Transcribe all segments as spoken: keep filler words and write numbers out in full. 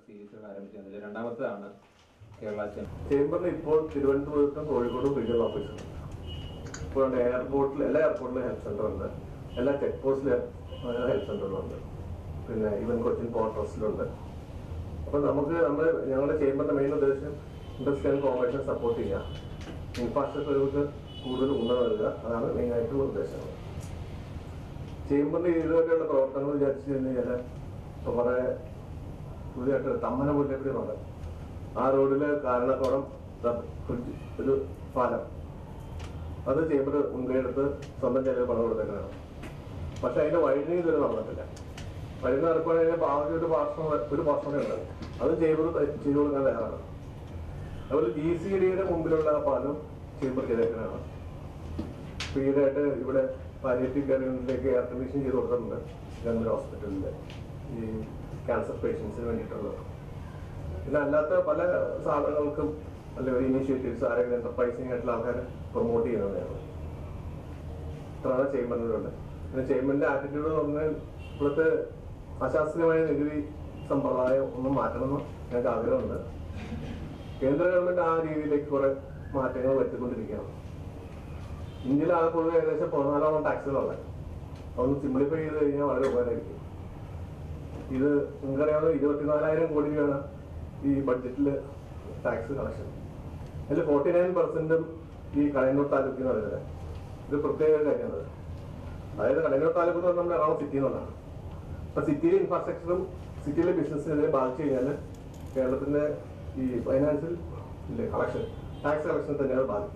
സീരീസുകൾ ആരംഭിച്ചത്. രണ്ടാമത്തേതാണ് കേരള ചേംബറിൽ ഇപ്പോൾ തിരുവനന്തപുരത്തും കോഴിക്കോടും റീജിയണൽ ഓഫീസുണ്ട്. ഇപ്പോൾ എയർപോർട്ടിൽ എല്ലാ എയർപോർട്ടിലും ഹെൽത്ത് സെൻ്റർ ഉണ്ട്, എല്ലാ ചെക്ക് പോസ്റ്റിലും ഹെൽത്ത് സെൻ്ററുകളുണ്ട്, പിന്നെ ഈവൻ കൊച്ചിൻ പോർട്ട് ട്രസ്റ്റിലുണ്ട്. അപ്പോൾ നമുക്ക് നമ്മൾ ഞങ്ങളുടെ ചേംബറിൻ്റെ മെയിൻ ഉദ്ദേശം ഇൻഡസ്ട്രി ആൻഡ് കോമേഴ്സിനെ സപ്പോർട്ട് ചെയ്യുക, ഇൻഫ്രാസ്ട്രക്ചറുകൾക്ക് കൂടുതൽ ഊന്നൽ നൽകുക, അതാണ് മെയിനായിട്ടുള്ള ഉദ്ദേശങ്ങൾ. ചേംബറിൻ്റെ ഇതുവരെയുള്ള പ്രവർത്തനങ്ങൾ വിചാരിച്ചു കഴിഞ്ഞാൽ ഇപ്പോൾ കുറേ പുതിയതായിട്ട് തമ്മന മുല്ലപ്പടിയുണ്ട്. ആ റോഡിൽ കാരണക്കോടം ഒരു പാലം അത് ചേംബർ മുൻകൈ എടുത്ത് സ്വന്തം ചെലവ് പണം കൊടുത്തേക്കാണ്. പക്ഷെ അതിൻ്റെ വൈദ്യുതി ഇതുവരെ നടന്നിട്ടില്ല. വൈദ്യുതി നടക്കുകയാണെങ്കിൽ ആദ്യം ഒരു പാർശ്വം ഒരു പാർശ്വത ഉണ്ട്, അത് ചേംബർ ചെയ്തു കൊടുക്കാൻ തയ്യാറാണ്. അതുപോലെ ജി സി ഡിയുടെ മുമ്പിലുള്ള പാലം ചേംബർ ചെയ്തേക്കാനാണ്. സ്പീഡായിട്ട് ഇവിടെ പാലിയേറ്റീവ് കെയർ യൂണിറ്റിലേക്ക് എയർ കണ്ടീഷൻ ചെയ്ത് കൊടുത്തിട്ടുണ്ട് ഗവൺമെൻറ് ഹോസ്പിറ്റലിൽ ഈ ക്യാൻസർ പേഷ്യൻസിന് വേണ്ടിയിട്ടുള്ളത്. പിന്നെ അല്ലാത്ത പല സാധനങ്ങൾക്കും അല്ലെങ്കിൽ ഇനീഷ്യേറ്റീവ്സ് ആരെങ്കിലും എന്റർപ്രൈസിംഗ് ആയിട്ടുള്ള ആൾക്കാരെ പ്രൊമോട്ട് ചെയ്യുന്നതാണ്. ഇത്രയാണ് ചേംബറിനുള്ളത്. പിന്നെ ചേംബറിന്റെ ആറ്റിറ്റ്യൂഡ് എന്ന് പറഞ്ഞാൽ ഇപ്പോഴത്തെ അശാസ്ത്രീയമായ നികുതി സമ്പ്രദായം ഒന്നും മാറ്റണമെന്ന് ഞങ്ങൾക്ക് ആഗ്രഹമുണ്ട്. കേന്ദ്ര ഗവൺമെന്റ് ആ രീതിയിലേക്ക് കുറെ മാറ്റങ്ങൾ വരുത്തിക്കൊണ്ടിരിക്കുകയാണ്. ഇന്ത്യയിൽ ആകെ പൊതുവെ ഏകദേശം പതിനാലോളം ടാക്സുകളുള്ളത്. അതൊന്ന് സിംപ്ലിഫൈ ചെയ്ത് കഴിഞ്ഞാൽ വളരെ ഉപകാരമായിരിക്കും. ഇത് നിങ്ങൾക്കറിയാവുന്ന ഇരുപത്തിനാലായിരം കോടി രൂപയാണ് ഈ ബഡ്ജറ്റിൽ ടാക്സ് കളക്ഷൻ. അതിൽ ഫോർട്ടി നയൻ പെർസെന്റും ഈ കടയന്നൂർ താലൂക്കിൽ നിന്ന് വരുന്നത്. ഇത് പ്രത്യേക കാര്യമാണ്. അതായത് കടയന്നൂർ താലൂക്ക് എന്ന് പറഞ്ഞാൽ നമ്മുടെ എറണാകുളം സിറ്റി എന്നുള്ളതാണ്. അപ്പൊ സിറ്റിയിലെ ഇൻഫ്രാസ്ട്രക്ചറും സിറ്റിയിലെ ബിസിനസ്സിനെതിരെ ബാധിച്ചു കഴിഞ്ഞാൽ കേരളത്തിന്റെ ഈ ഫൈനാൻഷ്യൽ ഇല്ലേ കളക്ഷൻ ടാക്സ് കളക്ഷൻ തന്നെ അത് ബാധിക്കും.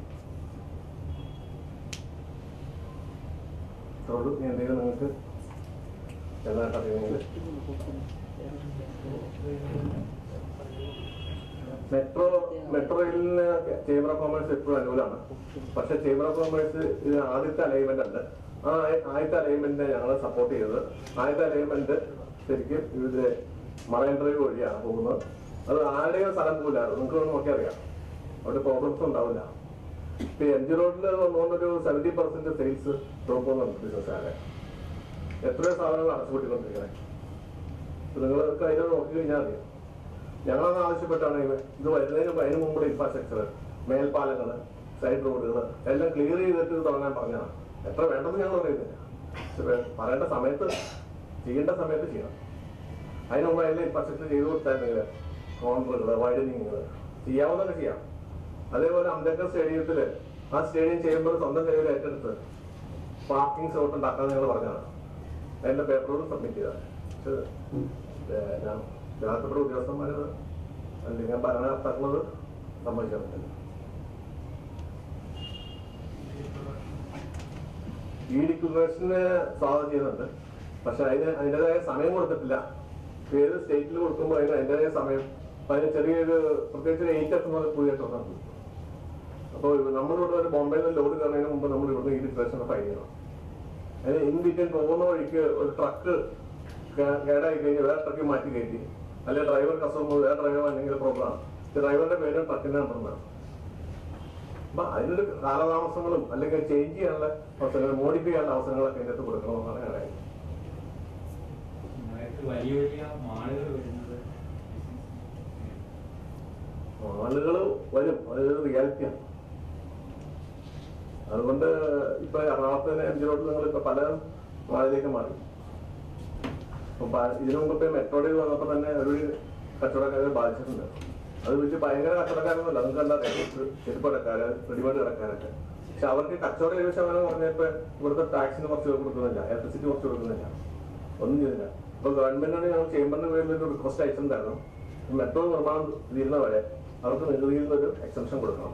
അതുകൊണ്ട് എന്തെങ്കിലും നിങ്ങൾക്ക് ചെറുതായിട്ട് അറിയുമെങ്കിൽ മെട്രോ മെട്രോ റെയിലിന് ചേംബർ ഓഫ് കോമേഴ്സ് എപ്പോഴും അനുകൂലമാണ്. പക്ഷെ ചേംബർ ഓഫ് കോമേഴ്സ് ഇത് ആദ്യത്തെ അലൈൻമെന്റ് ഉണ്ട്. ആ ആദ്യത്തെ അലൈൻമെന്റിനെ ഞങ്ങൾ സപ്പോർട്ട് ചെയ്തത്. ആദ്യത്തെ അലൈൻമെന്റ് ശരിക്കും ഇത് മറൈൻ ഡ്രൈവ് വഴിയാണ് പോകുന്നത്. അത് ആരുടെയും സ്ഥലം പോലായിരുന്നു, നിങ്ങൾക്ക് നോക്കി അറിയാം. അവിടെ പ്രോബ്ലംസ് ഉണ്ടാവില്ല. ഇപ്പൊ എം ജി റോഡിൽ വന്നുകൊണ്ടൊരു സെവന്റി പെർസെന്റ് സെയിൽസ് ഡ്രോപ്പ് ചെയ്യുന്നുണ്ട് ബിസിനസ്സുകാരെ. എത്രയോ സാധനങ്ങൾ അടച്ചുപൊട്ടിക്കൊണ്ടിരിക്കണേ. നിങ്ങൾക്ക് അതിനെ നോക്കി കഴിഞ്ഞാൽ അറിയാം. ഞങ്ങളത് ആവശ്യപ്പെട്ടാണ് ഇത് വരുന്നതിന് അതിന് മുമ്പ് ഇൻഫ്രാസ്ട്രക്ചർ, മേൽപ്പാലങ്ങൾ, സൈഡ് റോഡുകൾ എല്ലാം ക്ലിയർ ചെയ്തിട്ട് തുടങ്ങാൻ പറഞ്ഞതാണ്. എത്ര വേണ്ടെന്ന് ഞങ്ങൾ പറയുന്നില്ല. പറയേണ്ട സമയത്ത് ചെയ്യേണ്ട സമയത്ത് ചെയ്യണം. അതിന് മുമ്പ് അതിൻ്റെ ഇൻഫ്രാസ്ട്രക്ചർ ചെയ്ത് കൊടുത്തായിരുന്നെങ്കിൽ കോൺട്രുകൾ, വൈഡനിങ്ങുകൾ ചെയ്യാവുന്നതൊക്കെ ചെയ്യാം. അതേപോലെ അംബേദ്കർ സ്റ്റേഡിയത്തിൽ ആ സ്റ്റേഡിയം ചെയ്യുമ്പോൾ സ്വന്തം കയ്യിൽ ഏറ്റെടുത്ത് പാർക്കിംഗ് സ്ലോട്ട് ഉണ്ടാക്കാൻ ഞങ്ങൾ പറഞ്ഞതാണ്. അതിൻ്റെ പേപ്പറോട് സബ്മിറ്റ് ചെയ്താണ്. പക്ഷേ ഞാൻ ജനാധിപത്യ ഉദ്യോഗസ്ഥന്മാരത് അല്ലെങ്കിൽ ഭരണകർത്താക്കളത് സമ്മതിക്കാൻ പറ്റില്ല. ഈ ഡിക്ലറേഷന് സ്വാഗതം ചെയ്യുന്നുണ്ട്. പക്ഷെ അതിന് അതിൻ്റെതായ സമയം കൊടുത്തിട്ടില്ല. ഏത് സ്റ്റേറ്റിൽ കൊടുക്കുമ്പോൾ അതിന് അതിൻ്റെതായ സമയം അതിന് ചെറിയൊരു പ്രത്യേകിച്ച് എയ്റ്റ് എഫ് എന്ന് പറഞ്ഞ പുതിയ നടക്കും. അപ്പോൾ നമ്മളിവിടെ ഒരു ബോംബെയിൽ നിന്ന് ലോഡ് കയറുന്നതിന് മുമ്പ് നമ്മൾ ഇവിടുന്ന് ഈ ഡിക്ലറേഷൻ ഫയൽ ചെയ്യണം. അതിന് ഇൻ ബിറ്റ്വീൻ പോകുന്ന വഴിക്ക് ഒരു ട്രക്ക് കേടായി കഴിഞ്ഞ് വേറെ ട്രക്ക് മാറ്റി കയറ്റി, അല്ലെങ്കിൽ ഡ്രൈവർ കസ്റ്റമർ വേറെ ഡ്രൈവർ അല്ലെങ്കിൽ പ്രോബ്ലമാണ്. ഡ്രൈവറിന്റെ പേരും ട്രക്കിന്റെ നമ്പറുമാണ്. അപ്പൊ അതിനൊരു കാലതാമസങ്ങളും അല്ലെങ്കിൽ ചേഞ്ച് ചെയ്യാനുള്ള അവസരങ്ങൾ, മോഡിഫൈ ചെയ്യാനുള്ള അവസരങ്ങളൊക്കെ അതിനകത്ത് കൊടുക്കണമെന്നാണ് ഞാൻ പറയുന്നത്. മാളുകൾ വരും, അതൊരു റിയാലിറ്റിയാണ്. അതുകൊണ്ട് ഇപ്പൊ എറണാകുളത്ത് തന്നെ എം ജി റോഡിൽ നിങ്ങൾ ഇപ്പൊ പല മാളിലേക്ക് മാറി. അപ്പൊ ഇതിനു മുമ്പ് ഇപ്പൊ മെട്രോ റെയിൽ വന്നപ്പോ തന്നെ ഒരു കച്ചവടക്കാരെ ബാധിച്ചിട്ടുണ്ട്. അത് വെച്ച് ഭയങ്കര കച്ചവടക്കാരൊന്നുമല്ല, നിങ്ങൾക്ക് എന്താ ചെരുപ്പടക്കാര്, റെഡിമെയ്ഡ് കടക്കാരൊക്കെ. പക്ഷെ അവർക്ക് കച്ചവടം ഏഴ് ശതമാനം പറഞ്ഞപ്പോ ഇവിടുത്തെ ടാക്സിന് കുറച്ച് കൊടുക്കുന്നില്ല, ഇലക്ട്രിസിറ്റി കുറച്ച് കൊടുക്കുന്നില്ല, ഒന്നും ചെയ്തില്ല. അപ്പൊ ഗവൺമെന്റിനോട് ഞങ്ങൾ ചേംബറിന്റെ പേരിൽ ഒരു റിക്വസ്റ്റ് അയച്ചിട്ടുണ്ടായിരുന്നു. മെട്രോ നിർമ്മാണം തീരുന്ന വരെ അവർക്ക് നികുതിയിൽ നിന്നൊരു എക്സംഷൻ കൊടുക്കണം.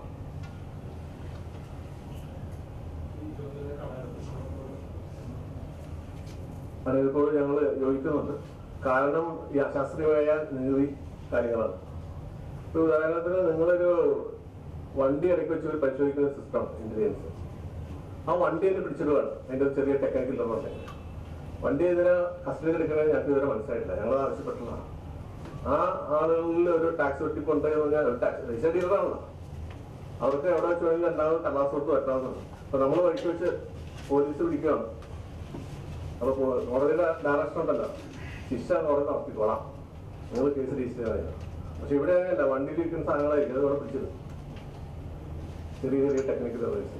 അതിപ്പോൾ ഞങ്ങൾ യോജിക്കുന്നുണ്ട്. കാരണം ഈ അശാസ്ത്രീയമായ നികുതി കാര്യങ്ങളാണ്. ഇപ്പൊ ഉദാഹരണത്തിന് നിങ്ങളൊരു വണ്ടി ഇടയ്ക്ക് വെച്ച് പരിശോധിക്കുന്ന സിസ്റ്റം ഇന്റലിജൻസ്, ആ വണ്ടി തന്നെ പിടിച്ചിടുകയാണ്. അതിന്റെ ചെറിയ ടെക്നിക്കൽ ഉണ്ടെങ്കിൽ വണ്ടി ഇതിനെ കസ്റ്റഡിയിൽ എടുക്കണമെങ്കിൽ ഞങ്ങൾക്ക് ഇതുവരെ മനസ്സിലായിട്ടില്ല. ഞങ്ങൾ ആവശ്യപ്പെട്ടുള്ളതാണ്. ആ ആളുകളിൽ ഒരു ടാക്സ് വെട്ടിക്കൊണ്ട് പറഞ്ഞാൽ ടാക്സ് രജിസ്റ്റർ ഡീലറാണല്ലോ, അവർക്ക് എവിടെ വെച്ച് വേണമെങ്കിൽ രണ്ടാമത് കള്ളാസ് കൊടുത്ത് വെട്ടാവുന്നതാണ്. അപ്പൊ നമ്മൾ വഴിക്ക് വെച്ച് പോലീസ് പിടിക്കുകയാണ്. അപ്പൊ കോടതിയുടെ ഡയറക്ഷൻ ഉണ്ടല്ലോ, ശിക്ഷ കോടതി നടത്തിക്കോളാം. നിങ്ങൾ കേസ് രജിസ്റ്റർ ചെയ്താൽ. പക്ഷെ ഇവിടെ അങ്ങനെയല്ല, വണ്ടിയിൽ ഇരിക്കുന്ന സാധനങ്ങളായിരിക്കും അത് ഇവിടെ പിടിച്ചത്. ചെറിയ ചെറിയ ടെക്നിക്കൽ സർവീസ്.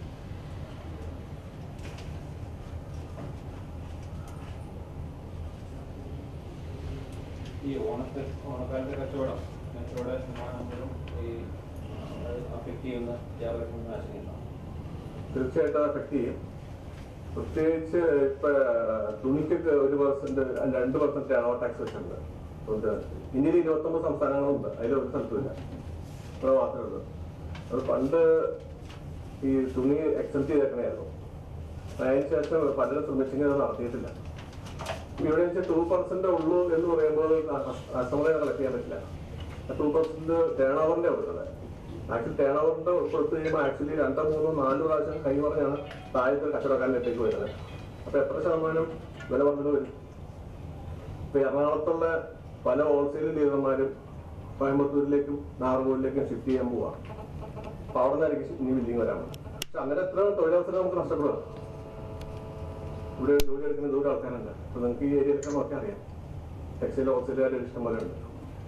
ഈ ഓണത്തെ ഓണക്കാലത്തെ കച്ചവടം കച്ചവട ശതമാനം ഈ അഫക്റ്റ് ചെയ്യുന്ന യാതൊരു ആശങ്കയുണ്ടോ? തീർച്ചയായിട്ടും അഫക്ട് ചെയ്യും. പ്രത്യേകിച്ച് ഇപ്പൊ തുണിക്കൊക്കെ ഒരു പെർസെന്റ് രണ്ട് പെർസെന്റ് ആണോ ടാക്സ് വെച്ചിട്ടുണ്ട്. ഇന്ത്യയിൽ ഇരുപത്തൊമ്പത് സംസ്ഥാനങ്ങളുണ്ട്, അതിലൊരു സ്ഥലത്തുമില്ല, ഇവിടെ മാത്രമേ ഉള്ളൂ. അത് പണ്ട് ഈ തുണി എക്സെപ്റ്റ് ചെയ്തേക്കണായിരുന്നു. അതിന് ശേഷം പലരും ശ്രമിച്ചെങ്കിൽ അത് നടത്തിയിട്ടില്ല. ഇവിടെ വെച്ചാൽ ടു പെർസെന്റ് ഉള്ളൂ എന്ന് പറയുമ്പോൾ കസ്റ്റമറെ കളക്ട് ചെയ്യാൻ പറ്റില്ല. ടു പെർസെന്റ് ടേൺ ഓവറിന്റെ കൊടുക്കുന്നത്. ആക്ച്വലി ടേൺ ഓവറിന്റെ കൊടുത്തു കഴിയുമ്പോൾ ആക്ച്വലി രണ്ടോ മൂന്നോ നാല് പ്രാവശ്യം കൈ പറഞ്ഞാണ് താഴത്തെ കച്ചവടക്കാരനിലേക്ക് വരുന്നത്. അപ്പൊ എത്ര ശതമാനം വില വർദ്ധന വരും? ഇപ്പൊ എറണാകുളത്തുള്ള പല ഹോൾസെയിൽ ഡീലർമാരും കോയമ്പത്തൂരിലേക്കും നാഗർകോവിലേക്കും ഷിഫ്റ്റ് ചെയ്യാൻ പോവാ. അപ്പൊ അവിടെ നിന്നായിരിക്കും ഇനി ബില്ലിങ് വരാൻ. പക്ഷെ അങ്ങനെ എത്ര തൊഴിലവസരം നമുക്ക് നഷ്ടപ്പെടുക. ഇവിടെ ജോലി എടുക്കുന്ന ദൂരെ ആൾക്കാരുണ്ട്. അപ്പൊ നിങ്ങൾക്ക് ഈ ഏരിയയിലൊക്കെ നോക്കി അറിയാം, ടെക്സ്റ്റൈൽ ഹോൾസെയിലുകാർ ഇഷ്ടം പോലെ ഉണ്ട്.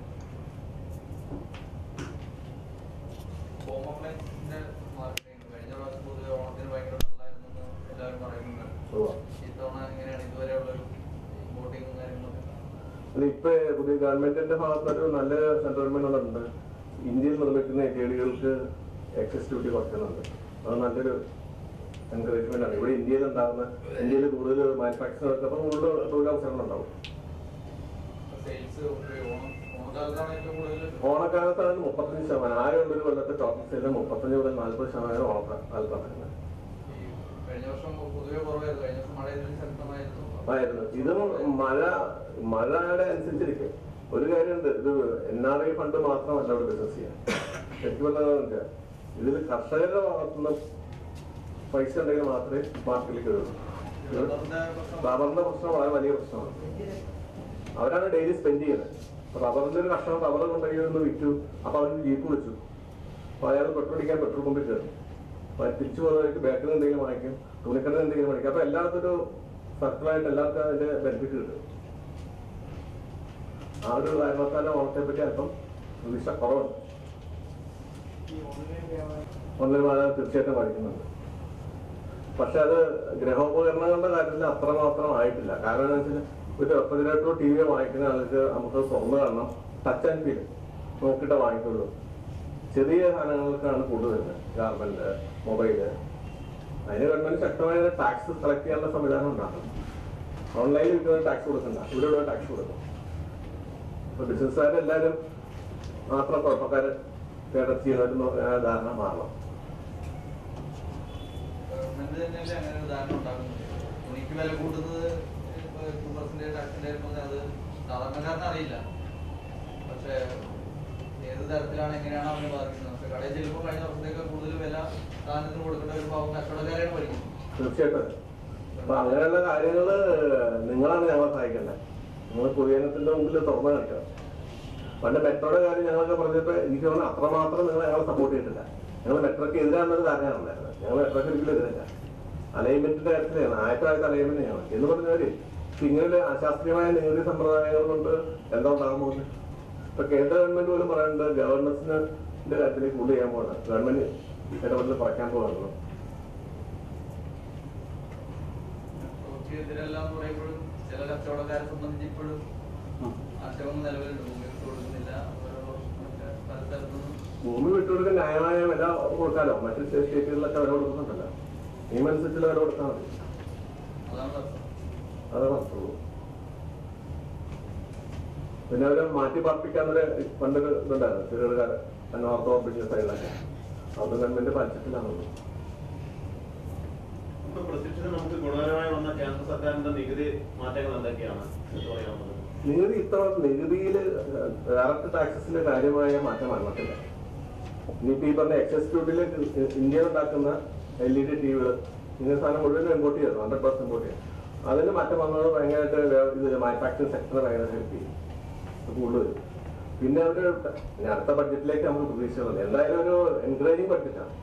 അല്ല, ഇപ്പൊ പുതിയ ഗവൺമെന്റിന്റെ ഭാഗത്തൊരു നല്ല സെൻട്രൽ ഗവൺമെന്റ് ഉണ്ട്. ഇന്ത്യയിൽ നിർമ്മിക്കുന്ന ഏരിയകൾക്ക് എക്സൈസ് ഡ്യൂട്ടി കുറയ്ക്കുന്നുണ്ട്. അത് നല്ലൊരു എൻകറേജ്മെന്റ് ആണ്. ഇവിടെ ഇന്ത്യയിൽ ഉണ്ടാകുന്ന ഇന്ത്യയിൽ കൂടുതൽ മാനുഫാക്ചർ നടക്കുമ്പോൾ കൂടുതൽ തൊഴിലവസരങ്ങളുണ്ടാവും. ഓണക്കാലത്താണ് മുപ്പത്തഞ്ച് ശതമാനം ആരും ഒരു കൊല്ലത്തെ ടോട്ടൽ സെയിലിൽ മുപ്പത്തഞ്ച് മുതൽ നാല്പത് ശതമാനം ഓണക്കാലത്താണ് ആയിരുന്നു. ഇതും മഴ മഴയുടെ അനുസരിച്ചിരിക്കും. ഒരു കാര്യമുണ്ട്, ഇത് എൻ ആർ ഐ ഫണ്ട് മാത്രമല്ല ഇവിടെ ബിസിനസ് ചെയ്യാൻ. ശരിക്കും പറഞ്ഞാൽ ഇതിൽ കർഷകരുടെ ഭാഗത്തുനിന്ന് പൈസ ഉണ്ടെങ്കിൽ മാത്രമേ മാർക്കറ്റിലേക്ക് വരുള്ളൂ. റബ്ബറിന്റെ പ്രശ്നം വളരെ വലിയ പ്രശ്നമാണ്. അവരാണ് ഡെയിലി സ്പെൻഡ് ചെയ്യുന്നത്. റബ്ബറിന്റെ ഒരു കർഷകൻ റബ്ബർ കൊണ്ടുപോയി ഒന്ന് വിറ്റു. അപ്പൊ അവന് ജീപ്പ് വെച്ചു. അപ്പൊ അയാൾ പെട്രോൾ അടിക്കാൻ പെട്രോൾ പമ്പിൽ കയറും. അപ്പൊ തിരിച്ചു പോകുന്നവർക്ക് ബാക്കിൽ എന്തെങ്കിലും വാങ്ങിക്കും, തുണിക്കടയിൽ എന്തെങ്കിലും വാങ്ങിക്കും. അപ്പൊ എല്ലാവർക്കും ഒരു സർക്കിളായിട്ട് എല്ലാവർക്കും അതിന്റെ ബെനിഫിറ്റ് കിട്ടും. ആ ഒരു കാരണത്താലും ഓണത്തെ പറ്റി അല്പം പ്രതീക്ഷ കുറവുണ്ട്. ഓൺലൈൻ വാഹനം തീർച്ചയായിട്ടും പഠിക്കുന്നുണ്ട്. പക്ഷെ അത് ഗൃഹോപകരണങ്ങളുടെ കാര്യത്തിൽ അത്രമാത്രം ആയിട്ടില്ല. കാരണം എന്താ വെച്ചാൽ ഒരു റെഫ്രിജറേറ്ററോ ടി വിയോ വാങ്ങിക്കുന്ന ആൾക്ക് നമുക്ക് തുറന്നു കാണണം, ടച്ച് ആൻഡ് ഫീൽ നോക്കിയിട്ട് വാങ്ങിക്കുള്ളൂ. ചെറിയ സാധനങ്ങൾക്കാണ് കൂടുതൽ വരുന്നത്, ഗാർമെന്റ്, മൊബൈല്. അതിന് ഗവൺമെന്റ് ശക്തമായ ടാക്സ് കളക്ട് ചെയ്യാനുള്ള സംവിധാനം ഉണ്ടാക്കണം. ഓൺലൈനിൽ വിൽക്കുന്ന ടാക്സ് കൊടുക്കണ്ട, ഇവിടെ ടാക്സ് കൊടുക്കും. അപ്പൊ ബിസിനസ്സുകാരെല്ലാവരും മാത്രം കുഴപ്പക്കാര് കേരള ചെയ്യുന്നവരെന്ന് പറഞ്ഞാൽ ധാരണ മാറണം. തുണിക്ക് വില കൂടുന്നത് അത് സാധാരണക്കാരന് അറിയില്ല. പക്ഷെ ഏത് തരത്തിലാണ് എങ്ങനെയാണ് അവന് ബാധിക്കുന്നത്? പക്ഷെ കടയിൽ ചെല്ലുമ്പോൾ കഴിഞ്ഞ വർഷത്തേക്ക് കൂടുതൽ വില സാധനത്തിന് കൊടുക്കേണ്ട ഒരു പാവം കച്ചവടക്കാരെയാണ് പഠിക്കുന്നത്. തീർച്ചയായിട്ടും. അപ്പൊ അങ്ങനെയുള്ള കാര്യങ്ങള് നിങ്ങളാണ് ഞങ്ങളെ സഹായിക്കേണ്ടത്. നിങ്ങൾ പൊതുജനത്തിന്റെ മുമ്പിൽ തുറന്നു കാണിക്കണം. പണ്ട് മെട്രോയുടെ കാര്യം ഞങ്ങളൊക്കെ പറഞ്ഞപ്പോ എനിക്ക് തോന്നുന്നു അത്രമാത്രം നിങ്ങൾ ഞങ്ങളെ സപ്പോർട്ട് ചെയ്തിട്ടില്ല. ഞങ്ങൾ മെട്രോയ്ക്ക് എതിരാണെന്നൊരു ധാരണയാണുണ്ടായിരുന്നത്. ഞങ്ങൾ മെട്രോയ്ക്ക് ഒരിക്കലും എതിരല്ല. അലൈൻമെന്റിന്റെ കാര്യത്തിലാണ് ആയിരത്തി ആയിരത്തി അലൈൻമെന്റ് ഞങ്ങൾ എന്ന് പറഞ്ഞവര് ഇങ്ങനെ അശാസ്ത്രീയമായ നികുതി സമ്പ്രദായങ്ങൾ കൊണ്ട് എന്താ ഉണ്ടാകാൻ പോകുന്നത്? ഇപ്പൊ കേന്ദ്ര ഗവൺമെന്റ് പോലും പറയുന്നത് ഗവർണൻസിന്റെ കാര്യത്തിലേക്ക് കൂടുതൽ ചെയ്യാൻ പോകണം. ഗവൺമെന്റ് ഇടപെടൽ കുറയ്ക്കാൻ പോകുന്നു. ചില കച്ചവടക്കാരെ സംബന്ധിച്ച് ഇപ്പോഴും ആശയങ്ങൾ നിലവിലുണ്ട്. ഭൂമി വിട്ടുകൊടുക്കാൻ ന്യായമായ വില കൊടുക്കാലോ. മറ്റു സ്റ്റേറ്റുകളിലൊക്കെ വില കൊടുക്കുന്നുണ്ടല്ലോ. നിയമനുസരിച്ചുള്ള വില കൊടുത്താൽ മതി. അതാണ് അർത്ഥമുള്ളൂ. പിന്നെ അവരെ മാറ്റി പാർപ്പിക്കാന്നൊരു പണ്ടൊരു ഇതുണ്ടായിരുന്നു, ചെറുകാരൻ ഓർത്തോ ബിസിനസ് സൈഡിലൊക്കെ. അത് ഗവൺമെന്റ് പാലിച്ചിട്ടില്ലാന്നുള്ളൂ. നമുക്ക് ഗുണകരമായി വന്ന കേന്ദ്ര സർക്കാരിന്റെ നികുതി മാറ്റങ്ങൾ എന്തൊക്കെയാണ്? നികുതി ഇത്തവണ നികുതിയില് ഡയറക്ട് ടാക്സസിലെ കാര്യമായ മാറ്റം വന്നിട്ടില്ല. ഇനിയിപ്പോ ഈ പറഞ്ഞ എക്സൈസ് ഡ്യൂട്ടിയില് ഇന്ത്യയിൽ ഉണ്ടാക്കുന്ന എൽ ഇ ഡി ടി വികള് ഇങ്ങനെ സാധനം മുഴുവൻ ഇമ്പോർട്ട് ചെയ്തു, ഹൺഡ്രഡ് പെർസെന്റ് ഇമ്പോർട്ട് ചെയ്തു. അതിന് മാറ്റം വന്നത് ഭയങ്കരമായിട്ട് ഇത് മാനുഫാക്ചറിംഗ് സെക്ടർ ഭയങ്കര ഹെൽപ്പ് ചെയ്യും കൂടുതൽ. പിന്നെ ഒരു അടുത്ത ബഡ്ജറ്റിലേക്ക് നമുക്ക് പ്രതീക്ഷിക്കുന്നത് എന്തായാലും ഒരു എൻകറേജിങ് ബഡ്ജറ്റാണ്.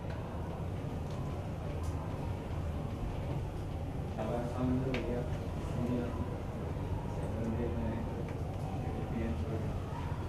വലിയ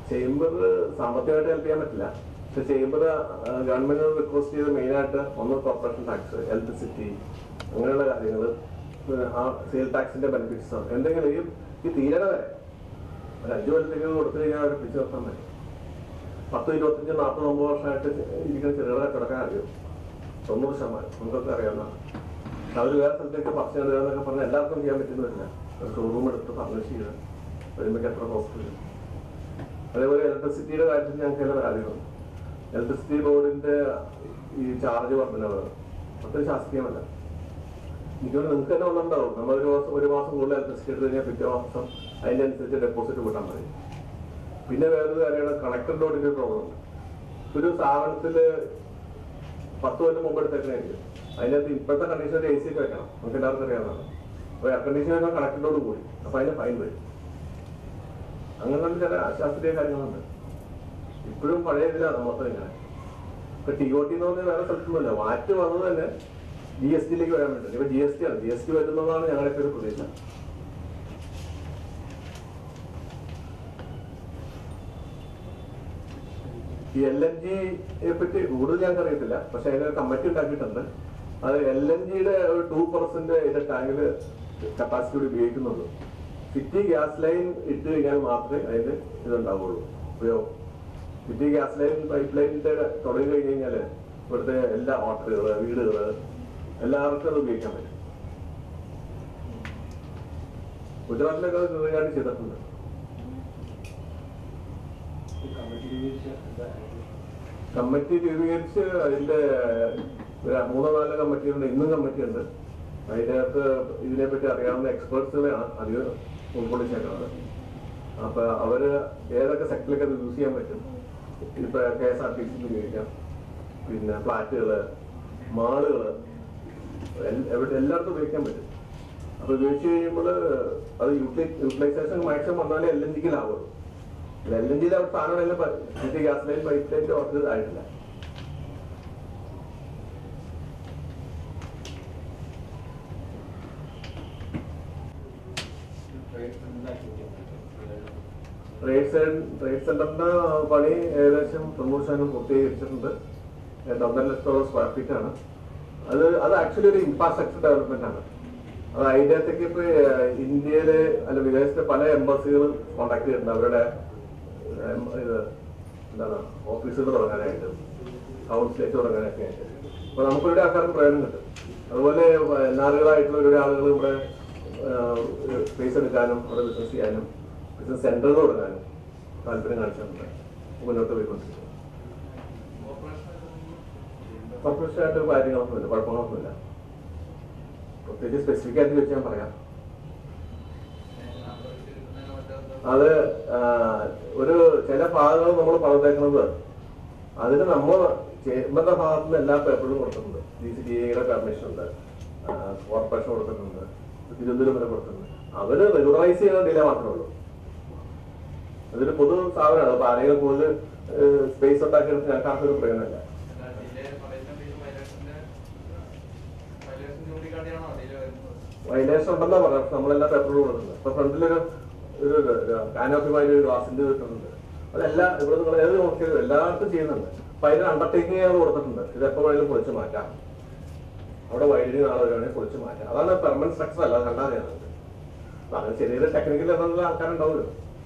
ചേംബർ സാമ്പത്തികമായിട്ട് ഹെൽപ്പ് ചെയ്യാൻ പറ്റില്ല. പക്ഷെ ചേംബർ ഗവൺമെന്റ് റിക്വസ്റ്റ് ചെയ്ത് മെയിനായിട്ട് ഒന്ന് കോർപ്പറേഷൻ ടാക്സ്, ഇലക്ട്രിസിറ്റി, അങ്ങനെയുള്ള കാര്യങ്ങൾ, ആ സെയിൽ ടാക്സിന്റെ ബെനിഫിറ്റ്സ് എന്തെങ്കിലും ഈ ഈ തീരണ വരെ ഒരു അഞ്ചു കൊല്ലത്തേക്ക് കൊടുത്തു കഴിഞ്ഞാൽ അവരെ പിടിച്ചു നിർത്താൻ പറ്റും. പത്ത് ഇരുപത്തഞ്ച് നാൽപ്പത് ഒമ്പത് വർഷമായിട്ട് ഇരിക്കുന്ന ചെറുകിട കിടക്കാൻ അറിയും. തൊണ്ണൂറ് ശതമാനം നമുക്കൊക്കെ അറിയാവുന്നതാണ്. അവർ വേറെ സ്ഥലത്തേക്ക് പർച്ചേസ് ചെയ്യുക പറഞ്ഞാൽ എല്ലാവർക്കും ചെയ്യാൻ പറ്റുന്നില്ല. ഒരു ഷോറൂം എടുത്ത് ഫർണിഷ് ചെയ്ത് വരുമ്പോൾ എത്ര കോസ്റ്റ് വരും. അതേപോലെ ഇലക്ട്രിസിറ്റിയുടെ കാര്യത്തിൽ ഞങ്ങൾക്ക് എല്ലാ കാര്യങ്ങളുണ്ട്. ഇലക്ട്രിസിറ്റി ബോർഡിന്റെ ഈ ചാർജ് വർധനവ് അത്ര ശാസ്ത്രീയമല്ല. എനിക്കൊരു നിങ്ങൾക്ക് തന്നെ ഒന്നുണ്ടാവും. നമ്മൾ ഒരു മാസം ഒരു മാസം കൂടുതൽ ഇലക്ട്രിസിറ്റി എടുത്ത് കഴിഞ്ഞാൽ പിറ്റേ മാസം അതിൻ്റെ അനുസരിച്ച് ഡെപ്പോസിറ്റ് കൂട്ടാൻ പറയും. പിന്നെ വേറൊരു കാര്യമാണ് കണക്റ്റഡ് ലോഡിന്റെ പ്രോബ്ലം ഉണ്ട്. ഒരു സ്ഥാപനത്തിൽ പത്ത് കൊല്ലം മുമ്പ് എടുത്തേക്കണായിരിക്കും. അതിനകത്ത് ഇപ്പോഴത്തെ കണ്ടീഷനിൽ എ സി ഒക്കെ വെക്കണം, നമുക്ക് എല്ലാവർക്കും അറിയാവുന്നതാണ്. അപ്പോൾ എയർ കണ്ടീഷൻ വരുമ്പോൾ കണക്റ്റഡ് ലോഡ് കൂടി, അപ്പോൾ അതിന് ഫൈൻ വരും. അങ്ങനെയുള്ള ചില അശാസ്ത്രീയ കാര്യങ്ങളുണ്ട്. ഇപ്പോഴും പഴയ ഇതിലാണ് മൊത്തം ഇങ്ങനെ. ഇപ്പൊ ടി ഒ ടി എന്ന് പറഞ്ഞാൽ വേറെ സ്ഥലത്തൊന്നുമില്ല. വാറ്റ് വന്നത് തന്നെ ജി എസ് ടിയിലേക്ക് വരാൻ വേണ്ടി. ഇപ്പൊ ജി എസ് ടി ആണ്, ജി എസ് ടി വരുന്നതാണ് ഞങ്ങളുടെ ഒരു പ്രതീക്ഷ. ഈ എൽ എൻ ജിയെ പറ്റി കൂടുതൽ ഞങ്ങൾക്ക് അറിയത്തില്ല, പക്ഷെ അതിനൊരു കമ്മിറ്റി ഉണ്ടാക്കിയിട്ടുണ്ട്. അത് എൽ എൻ ജിയുടെ ഒരു ടു പെർസെന്റ് ഇതിന്റെ ടാങ്കില് കപ്പാസിറ്റി കൂടി ഉപയോഗിക്കുന്നുള്ളൂ. സിറ്റി ഗ്യാസ് ലൈൻ ഇട്ട് കഴിഞ്ഞാൽ മാത്രമേ അതിന് ഇതുണ്ടാവുള്ളൂ, ഉപയോഗം. സിറ്റി ഗ്യാസ് ലൈൻ പൈപ്പ് ലൈനിന്റെ തുടങ്ങി കഴിഞ്ഞ് കഴിഞ്ഞാല് ഇവിടുത്തെ എല്ലാ ഹോട്ടലുകള്, വീടുകള്, എല്ലാവർക്കും അത് ഉപയോഗിക്കാൻ പറ്റും. ഗുജറാത്തിലൊക്കെ അത് കൃത്യമായിട്ട് ചെയ്തിട്ടുണ്ട്. കമ്മിറ്റി രൂപീകരിച്ച് അതിന്റെ മൂന്നോ നാലോ കമ്മിറ്റികളുണ്ട്. ഇന്നും കമ്മിറ്റി ഉണ്ട്. അതിനകത്ത് ഇതിനെപ്പറ്റി അറിയാവുന്ന എക്സ്പേർട്സുകളെയാണ് അധികം ഉൾക്കൊള്ളിച്ചേക്കുന്നത്. അപ്പൊ അവര് ഏതൊക്കെ സെക്ടറിലൊക്കെ അത് യൂസ് ചെയ്യാൻ പറ്റും. ഇപ്പൊ കെ എസ് ആർ ടി സിയിൽ ഉപയോഗിക്കാം, പിന്നെ ഫ്ലാറ്റുകള്, മാളുകള്, എവിടെ എല്ലായിടത്തും ഉപയോഗിക്കാൻ പറ്റും. അപ്പൊ ഉപയോഗിച്ച് കഴിയുമ്പോൾ അത് യൂട്ടിലൈസേഷൻ മാക്സിമം വന്നാലേ എൽ എൻ ജിക്ക് ലാഭമുള്ളൂ. എൽ എൻ ജിയിൽ അവിടെ സാധനങ്ങളെല്ലാം city gas line pipe line order ആയിട്ടില്ല. ട്രേഡ് സെന്റർ ട്രേഡ് സെന്ററിന്റെ പണി ഏകദേശം തൊണ്ണൂറ് ശതമാനം പൂർത്തീകരിച്ചിട്ടുണ്ട്. ഒന്നര ലക്ഷത്തോളം സ്ക്വയർ ഫീറ്റ് ആണ്. അത് അത് ആക്ച്വലി ഒരു ഇൻഫ്രാസ്ട്രക്ചർ ഡെവലപ്മെന്റ് ആണ്. അത് അതിനകത്തേക്ക് ഇപ്പൊ ഇന്ത്യയിലെ അല്ല വിദേശത്തെ പല എംബസികളും കോണ്ടാക്ട് ചെയ്തിട്ടുണ്ട്. അവരുടെ ഇത് എന്താണ് ഓഫീസുകൾ തുടങ്ങാനായിട്ട്, കൗൺസിലേറ്റ് തുടങ്ങാനൊക്കെ ആയിട്ട്. അപ്പൊ നമുക്കിവിടെ ആൾക്കാർക്ക് പ്രയോജനം കിട്ടും. അതുപോലെ നാറുകളായിട്ടുള്ള ഒരുപാട് ആളുകൾ ഇവിടെ സ്പേസ് എടുക്കാനും അവിടെ ബിസിനസ് ചെയ്യാനും ബിസിനസ് സെന്ററുകൾ തുടങ്ങാനും താല്പര്യം കാണിച്ചിട്ടുണ്ട്. മുന്നോട്ട് പോയിക്കൊണ്ടിരിക്കും. കോർപ്പറേഷനായിട്ട് കാര്യങ്ങളൊന്നുമില്ല, കുഴപ്പങ്ങളൊന്നുമില്ല. പ്രത്യേകിച്ച് സ്പെസിഫിക് ആയിട്ട് ചോദിച്ചാൽ ഞാൻ പറയാം. അത് ഒരു ചില ഭാഗങ്ങൾ നമ്മൾ പറഞ്ഞേക്കുന്നത് അതിന് നമ്മൾ ചേംബറിന്റെ ഭാഗത്ത് നിന്ന് എല്ലാ പേപ്പറും കൊടുത്തിട്ടുണ്ട്. ഡി സി ഡി എയുടെ പെർമിഷൻ ഉണ്ട്, കോർപ്പറേഷൻ കൊടുത്തിട്ടുണ്ട്, തിരുവനന്തപുരം വരെ കൊടുത്തിട്ടുണ്ട്. അവര് റെഗുലറൈസ് ചെയ്യുന്ന ഡിലേ മാത്രമേ ഉള്ളൂ. അതൊരു പൊതു സ്ഥാപനമാണ്. അപ്പൊ ആരെങ്കിലും കൂടുതൽ സ്പേസ് ഉണ്ടാക്കിയെടുത്ത് ഞങ്ങൾക്ക് ആർക്കൊരു പ്രയോജനമില്ല. വൈലേഷൻ ഉണ്ടെന്നാ പറയാം. നമ്മളെല്ലാ പേപ്പറും കൊടുക്കുന്നത്. ഇപ്പൊ ഫ്രണ്ടിലൊരു ഒരു കാനോഫിമാരി ഒരു ഗ്ലാസിന്റെ കിട്ടുന്നുണ്ട്. അതെല്ലാം ഇവിടെ നിങ്ങൾ ഏത് നോക്കിയാലും എല്ലാവർക്കും ചെയ്യുന്നുണ്ട്. അപ്പൊ അതിന് അണ്ടർടേക്കിംഗ് ഞങ്ങൾ കൊടുത്തിട്ടുണ്ട്. ഇത് എപ്പോൾ വേണമെങ്കിലും പൊളിച്ച് മാറ്റാം. അവിടെ വൈദ്യുതി നാളെ വേണമെങ്കിൽ പൊളിച്ച് മാറ്റാം. അതാണ് പെർമനന്റ് സ്ട്രക്ചർ അല്ല, കണ്ടാൽ ചെയ്യുന്നത്. അപ്പൊ അങ്ങനെ ചെറിയൊരു ടെക്നിക്കൽ എന്നുള്ള ആൾക്കാരുണ്ടാവുമല്ലോ.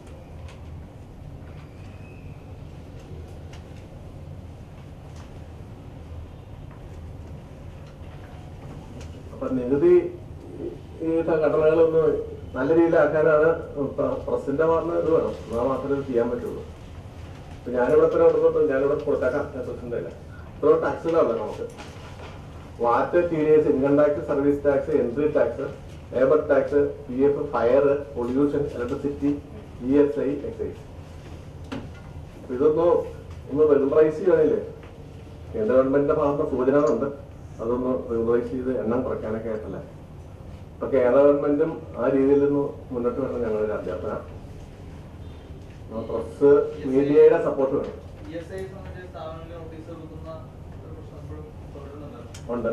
അപ്പൊ നികുതി ഈ സംഘടനകളൊന്ന് നല്ല രീതിയിലാക്കാനാണ് പ്രസിഡന്റ് പറഞ്ഞ ഇത് വേണം. എന്നാൽ മാത്രമേ ഇത് ചെയ്യാൻ പറ്റുള്ളൂ. ഇപ്പൊ ഞാനിവിടെ തന്നെ കൊടുക്കുന്നുണ്ട്, ഞാനിവിടെ കൊടുത്തേക്കാം. പ്രസിഡന്റ് അല്ല, ഇത്രയോ ടാക്സുകളാണ് നമുക്ക്. VAT, T D S, income tax, service tax, entry tax, labour tax, P F, fire, pollution, electricity, E S I, excise. ഇതൊന്നും ഒന്ന് റെഗുലറൈസ് ചെയ്യണില്ലേ? കേന്ദ്ര ഗവൺമെന്റിന്റെ ഭാഗത്ത് സൂചനകളുണ്ട്. അതൊന്ന് റെഗുലറൈസ് ചെയ്ത് എണ്ണം കുറയ്ക്കാനൊക്കെ ആയിട്ടല്ല. ഇപ്പൊ കേരള ഗവൺമെന്റും ആ രീതിയിൽ നിന്ന് മുന്നോട്ട് വരണം ഞങ്ങളുടെ അഭ്യർത്ഥന. പ്രസ് മീഡിയയുടെ സപ്പോർട്ട് വേണം. ഉണ്ട്.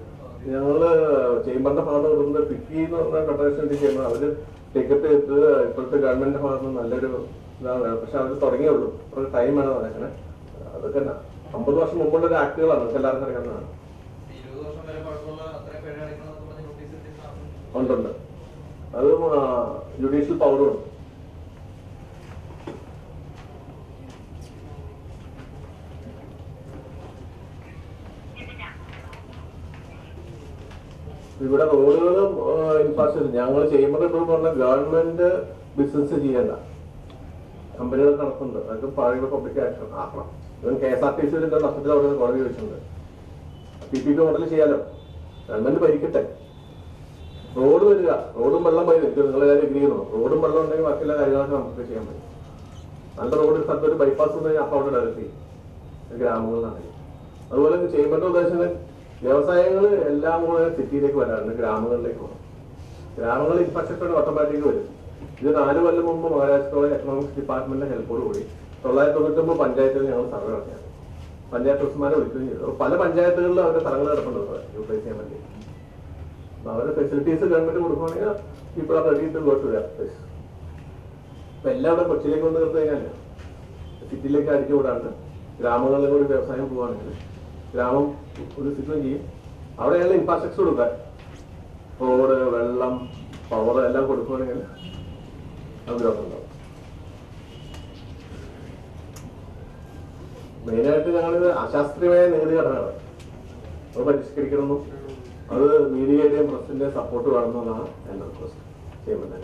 ഞങ്ങള് ചേംബറിന്റെ ഭാഗത്ത് കൊടുക്കുന്നത് ഫിക്കി എന്ന് പറഞ്ഞ ഫെഡറേഷൻ ചെയ്യുന്നത് അവര് ടിക്കറ്റ് എടുത്ത് ഇപ്പോഴത്തെ ഗവൺമെന്റിന്റെ ഭാഗത്ത് നിന്ന് നല്ലൊരു ഇതാണ്. പക്ഷെ അവർ തുടങ്ങിയുള്ളൂ, ഒരു ടൈമാണ് അങ്ങനെ. അതൊക്കെ അമ്പത് വർഷം മുമ്പുള്ള ഒരു ആക്ടുകളാണ്, നമുക്ക് എല്ലാവർക്കും അറിയാവുന്നതാണ്. ഉണ്ടുണ്ട്, അതും ജുഡീഷ്യൽ പവറും ഉണ്ട്. ഇവിടെ റോഡുകളും ഇൻഫ്രാസ്ട്രക്ചർ ഞങ്ങൾ ചെയ്യുമ്പോൾ ഇപ്പോൾ പറഞ്ഞ ഗവൺമെന്റ് ബിസിനസ് ചെയ്യണ്ട, കമ്പനികൾ നടത്തുന്നുണ്ട്, അതൊക്കെ പഴയ പബ്ലിക് ആക്ഷൻ ആക്കണം. ഇവൻ കെ എസ് ആർ ടി സിയിൽ നഷ്ടത്തിൽ അവിടെ കോടതി ചോദിച്ചിട്ടുണ്ട്. പി പി പി മോഡൽ ചെയ്യാലോ, ഗവൺമെന്റ് ഭരിക്കട്ടെ. റോഡ് വരിക, റോഡും വെള്ളം പോയി നിൽക്കും, നിങ്ങളെ കാര്യം എഗ്രി ചെയ്യുന്നു. റോഡും വെള്ളം ഉണ്ടെങ്കിൽ ബാക്കിയുള്ള കാര്യങ്ങളൊക്കെ നമുക്ക് ചെയ്യാൻ പറ്റും. നല്ല റോഡ് സ്ഥലത്ത് ഒരു ബൈപ്പാസ് ഉണ്ടെങ്കിൽ അപ്പോൾ അവിടെ ഡയറക്റ്റ് ചെയ്യും, ഗ്രാമങ്ങളിലാണെങ്കിൽ. അതുപോലെ ചെയ്യുമ്പോൾ ഉദ്ദേശിച്ചത് വ്യവസായങ്ങൾ എല്ലാം കൂടെ സിറ്റിയിലേക്ക് വരാറുണ്ട്, ഗ്രാമങ്ങളിലേക്ക് പോകണം. ഗ്രാമങ്ങളിൽ ഇൻഫ്രാസ്ട്രക്ചർ ഓട്ടോമാറ്റിക് വരും. ഇത് നാല് കൊല്ലം മുമ്പ് മഹാരാഷ്ട്രയിലെ എക്കണോമിക്സ് ഡിപ്പാർട്ട്മെന്റിന്റെ ഹെൽപ്പോട് കൂടി തൊള്ളായിരത്തി തൊണ്ണൂറ്റൊമ്പത് പഞ്ചായത്തിൽ ഞങ്ങൾ സർവേ നടത്തിയാണ്. പഞ്ചായത്ത് ഓഫീസർമാരെ വിളിക്കുകയും ചെയ്തു. അപ്പോൾ പല പഞ്ചായത്തുകളിലും അവരുടെ സ്ഥലങ്ങൾ കിടപ്പുണ്ട് യൂട്ടിലൈസ് ചെയ്യാൻ വേണ്ടി. അവരുടെ ഫെസിലിറ്റീസ് ഗവൺമെന്റ് കൊടുക്കുകയാണെങ്കിൽ ഇപ്പോൾ ആ ready to go to that place. ഇപ്പം എല്ലാം അവിടെ കൊച്ചിയിലേക്ക് കൊണ്ട് നിർത്തി കഴിഞ്ഞാൽ സിറ്റിയിലേക്ക് അടിച്ചു കൂടാണ്ട് ഗ്രാമങ്ങളിലും കൂടി വ്യവസായം പോവുകയാണെങ്കിൽ ഗ്രാമം ഒരു സിറ്റും ചെയ്യും. അവിടെയുള്ള ഇൻഫ്രാസ്ട്രക്ചർ കൊടുക്കാൻ, റോഡ്, വെള്ളം, പവർ എല്ലാം കൊടുക്കുകയാണെങ്കിൽ അത് ഗ്രോത്ത് ഉണ്ടാവും. മെയിനായിട്ട് ഞങ്ങളിത് അശാസ്ത്രീയമായ നികുതി ഘടനകളാണ്, അത് പരിഷ്കരിക്കണമെന്നും അത് മീഡിയയുടെയും പ്രസിന്റെയും സപ്പോർട്ട് വേണമെന്നാണ് എൻ്റെ റിക്വസ്റ്റ് ചെയ്യുന്നത്.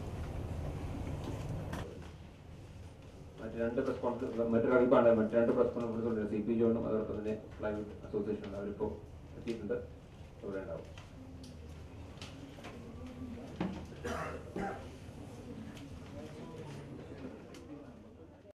മറ്റു രണ്ട് പ്രസ് കോൺഫറൻസ് മറ്റൊരു അറിയിപ്പാണ്. മറ്റു രണ്ട് പ്രസ് കോൺഫറൻസ് സി പി ജോണും അതോടൊപ്പം തന്നെ പ്ലൈവുഡ് അസോസിയേഷനും അവരിപ്പോൾ എത്തിയിട്ടുണ്ട്, ഇവിടെ ഉണ്ടാവും.